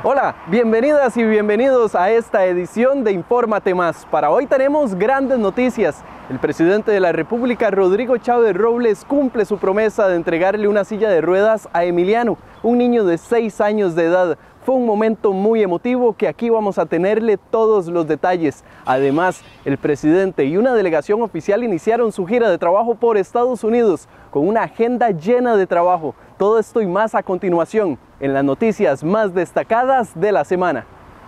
Hola, bienvenidas y bienvenidos a esta edición de Infórmate Más. Para hoy tenemos grandes noticias. El presidente de la República, Rodrigo Chávez Robles, cumple su promesa de entregarle una silla de ruedas a Emiliano, un niño de 6 años de edad. Fue un momento muy emotivo que aquí vamos a tenerle todos los detalles. Además, el presidente y una delegación oficial iniciaron su gira de trabajo por Estados Unidos con una agenda llena de trabajo. Todo esto y más a continuación en las noticias más destacadas de la semana.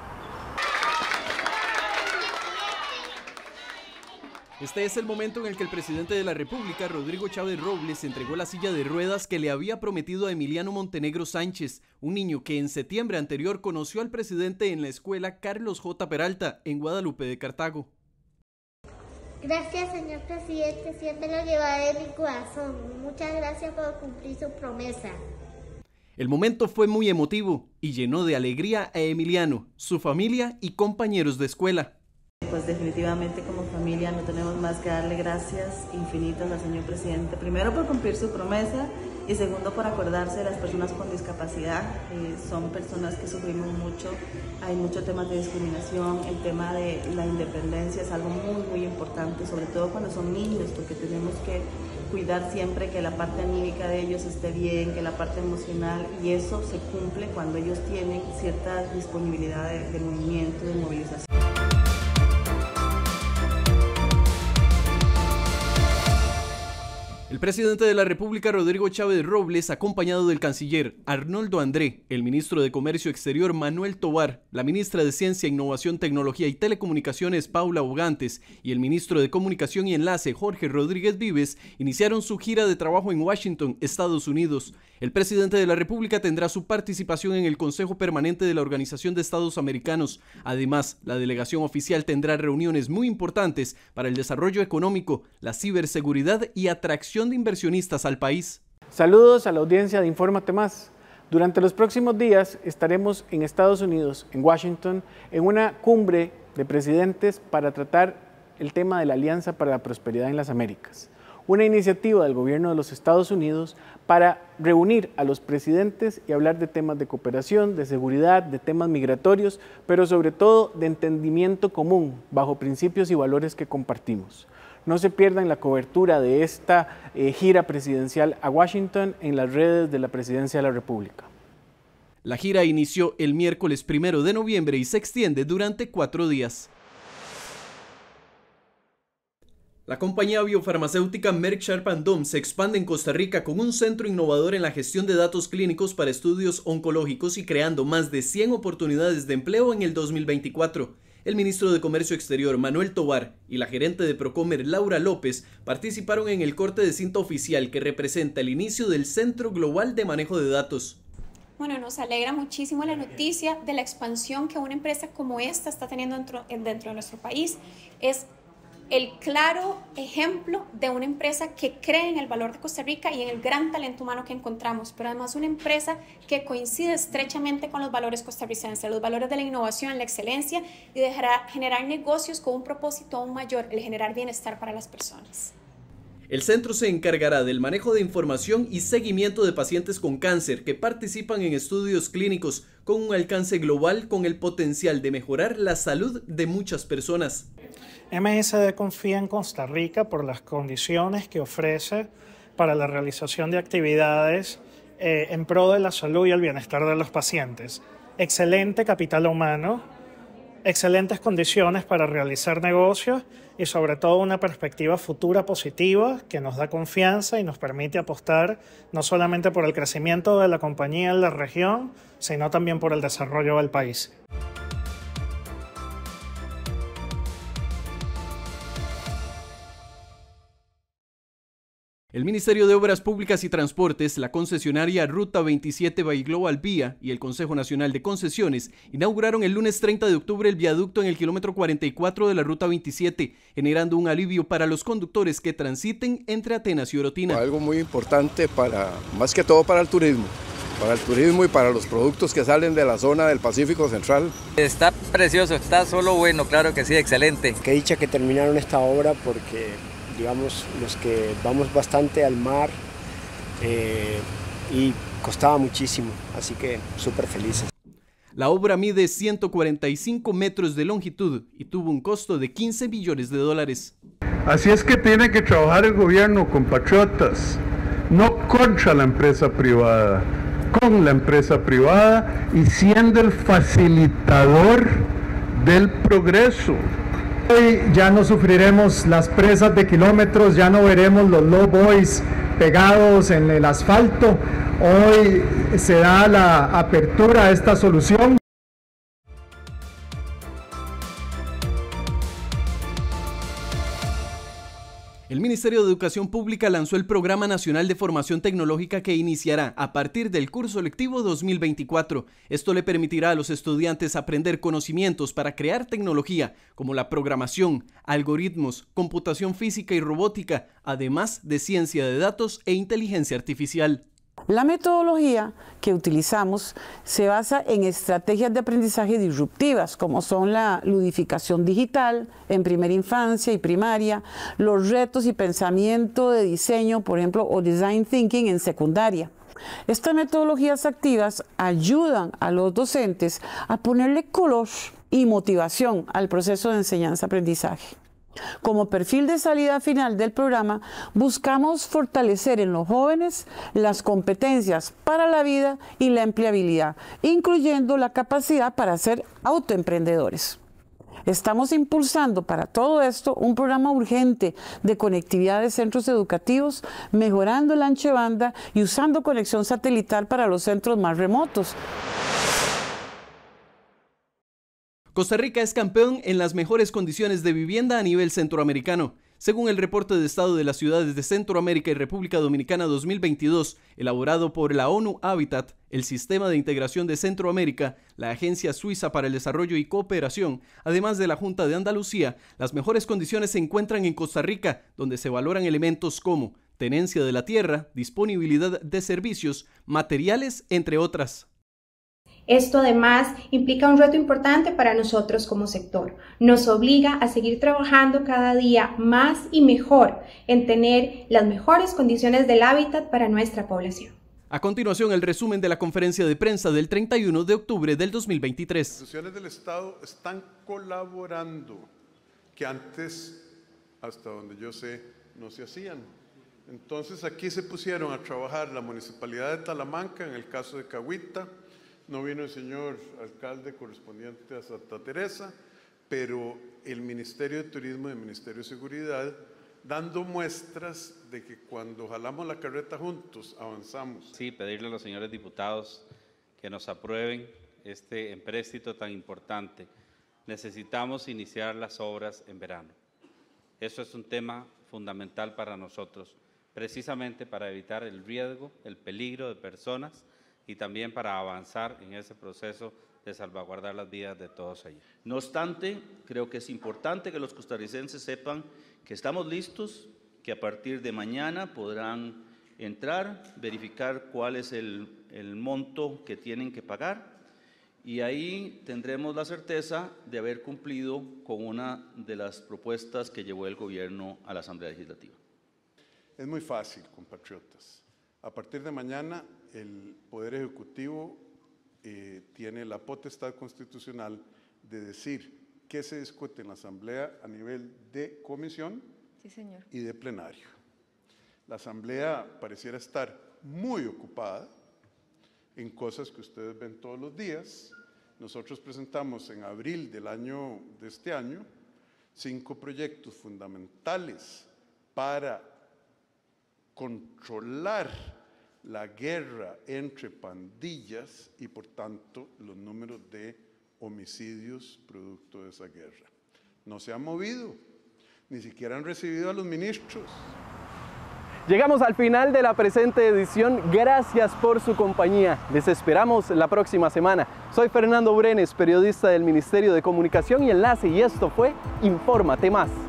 Este es el momento en el que el presidente de la República, Rodrigo Chávez Robles, entregó la silla de ruedas que le había prometido a Emiliano Montenegro Sánchez, un niño que en septiembre anterior conoció al presidente en la escuela Carlos J. Peralta, en Guadalupe de Cartago. Gracias, señor presidente, siempre lo llevaré en mi corazón. Muchas gracias por cumplir su promesa. El momento fue muy emotivo y llenó de alegría a Emiliano, su familia y compañeros de escuela. Pues definitivamente como familia no tenemos más que darle gracias infinitas al señor presidente, primero por cumplir su promesa y segundo por acordarse de las personas con discapacidad. Son personas que sufrimos mucho, hay muchos temas de discriminación, el tema de la independencia es algo muy importante, sobre todo cuando son niños, porque tenemos que cuidar siempre que la parte anímica de ellos esté bien, que la parte emocional, y eso se cumple cuando ellos tienen cierta disponibilidad de movimiento, de movilización. El presidente de la República, Rodrigo Chávez Robles, acompañado del canciller Arnoldo André, el ministro de Comercio Exterior Manuel Tovar, la ministra de Ciencia, Innovación, Tecnología y Telecomunicaciones Paula Bogantes y el ministro de Comunicación y Enlace Jorge Rodríguez Vives iniciaron su gira de trabajo en Washington, Estados Unidos. El presidente de la República tendrá su participación en el Consejo Permanente de la Organización de Estados Americanos. Además, la delegación oficial tendrá reuniones muy importantes para el desarrollo económico, la ciberseguridad y atracción de inversionistas al país. Saludos a la audiencia de Infórmate Más. Durante los próximos días estaremos en Estados Unidos, en Washington, en una cumbre de presidentes para tratar el tema de la Alianza para la Prosperidad en las Américas. Una iniciativa del gobierno de los Estados Unidos para reunir a los presidentes y hablar de temas de cooperación, de seguridad, de temas migratorios, pero sobre todo de entendimiento común, bajo principios y valores que compartimos. No se pierdan la cobertura de esta gira presidencial a Washington en las redes de la Presidencia de la República. La gira inició el miércoles 1 de noviembre y se extiende durante 4 días. La compañía biofarmacéutica Merck Sharp & Dohme se expande en Costa Rica con un centro innovador en la gestión de datos clínicos para estudios oncológicos y creando más de 100 oportunidades de empleo en el 2024. El ministro de Comercio Exterior, Manuel Tovar, y la gerente de Procomer, Laura López, participaron en el corte de cinta oficial que representa el inicio del Centro Global de Manejo de Datos. Bueno, nos alegra muchísimo la noticia de la expansión que una empresa como esta está teniendo dentro de nuestro país. Es el claro ejemplo de una empresa que cree en el valor de Costa Rica y en el gran talento humano que encontramos, pero además una empresa que coincide estrechamente con los valores costarricenses, los valores de la innovación, la excelencia y de generar negocios con un propósito aún mayor, el generar bienestar para las personas. El centro se encargará del manejo de información y seguimiento de pacientes con cáncer que participan en estudios clínicos con un alcance global con el potencial de mejorar la salud de muchas personas. MSD confía en Costa Rica por las condiciones que ofrece para la realización de actividades en pro de la salud y el bienestar de los pacientes. Excelente capital humano, excelentes condiciones para realizar negocios y sobre todo una perspectiva futura positiva que nos da confianza y nos permite apostar no solamente por el crecimiento de la compañía en la región, sino también por el desarrollo del país. El Ministerio de Obras Públicas y Transportes, la concesionaria Ruta 27 by Global Vía y el Consejo Nacional de Concesiones inauguraron el lunes 30 de octubre el viaducto en el kilómetro 44 de la Ruta 27, generando un alivio para los conductores que transiten entre Atenas y Orotina. Algo muy importante más que todo para el turismo y para los productos que salen de la zona del Pacífico Central. Está precioso, está solo bueno, claro que sí, excelente. Qué dicha que terminaron esta obra porque, digamos, los que vamos bastante al mar y costaba muchísimo, así que súper felices. La obra mide 145 metros de longitud y tuvo un costo de $15 millones. Así es que tiene que trabajar el gobierno, compatriotas, no contra la empresa privada, con la empresa privada y siendo el facilitador del progreso. Hoy ya no sufriremos las presas de kilómetros, ya no veremos los low boys pegados en el asfalto. Hoy se da la apertura a esta solución. El Ministerio de Educación Pública lanzó el Programa Nacional de Formación Tecnológica que iniciará a partir del curso lectivo 2024. Esto le permitirá a los estudiantes aprender conocimientos para crear tecnología, como la programación, algoritmos, computación física y robótica, además de ciencia de datos e inteligencia artificial. La metodología que utilizamos se basa en estrategias de aprendizaje disruptivas, como son la ludificación digital en primera infancia y primaria, los retos y pensamiento de diseño, por ejemplo, o design thinking en secundaria. Estas metodologías activas ayudan a los docentes a ponerle color y motivación al proceso de enseñanza-aprendizaje. Como perfil de salida final del programa, buscamos fortalecer en los jóvenes las competencias para la vida y la empleabilidad, incluyendo la capacidad para ser autoemprendedores. Estamos impulsando para todo esto un programa urgente de conectividad de centros educativos, mejorando el ancho de banda y usando conexión satelital para los centros más remotos. Costa Rica es campeón en las mejores condiciones de vivienda a nivel centroamericano. Según el reporte de Estado de las Ciudades de Centroamérica y República Dominicana 2022, elaborado por la ONU Habitat, el Sistema de Integración de Centroamérica, la Agencia Suiza para el Desarrollo y Cooperación, además de la Junta de Andalucía, las mejores condiciones se encuentran en Costa Rica, donde se valoran elementos como tenencia de la tierra, disponibilidad de servicios, materiales, entre otras. Esto además implica un reto importante para nosotros como sector. Nos obliga a seguir trabajando cada día más y mejor en tener las mejores condiciones del hábitat para nuestra población. A continuación, el resumen de la conferencia de prensa del 31 de octubre del 2023. Las instituciones del Estado están colaborando, que antes, hasta donde yo sé, no se hacían. Entonces aquí se pusieron a trabajar la Municipalidad de Talamanca, en el caso de Cahuita. No vino el señor alcalde correspondiente a Santa Teresa, pero el Ministerio de Turismo y el Ministerio de Seguridad, dando muestras de que cuando jalamos la carreta juntos, avanzamos. Sí, pedirle a los señores diputados que nos aprueben este empréstito tan importante. Necesitamos iniciar las obras en verano. Eso es un tema fundamental para nosotros, precisamente para evitar el riesgo, el peligro de personas, y también para avanzar en ese proceso de salvaguardar las vidas de todos ellos. No obstante, creo que es importante que los costarricenses sepan que estamos listos, que a partir de mañana podrán entrar, verificar cuál es el monto que tienen que pagar, y ahí tendremos la certeza de haber cumplido con una de las propuestas que llevó el gobierno a la Asamblea Legislativa. Es muy fácil, compatriotas. A partir de mañana, el Poder Ejecutivo tiene la potestad constitucional de decir qué se discute en la Asamblea a nivel de comisión y de plenario. La Asamblea pareciera estar muy ocupada en cosas que ustedes ven todos los días. Nosotros presentamos en abril de este año 5 proyectos fundamentales para controlar la guerra entre pandillas y por tanto los números de homicidios producto de esa guerra. No se han movido, ni siquiera han recibido a los ministros. Llegamos al final de la presente edición. Gracias por su compañía. Les esperamos la próxima semana. Soy Fernando Brenes, periodista del Ministerio de Comunicación y Enlace, y esto fue Infórmate Más.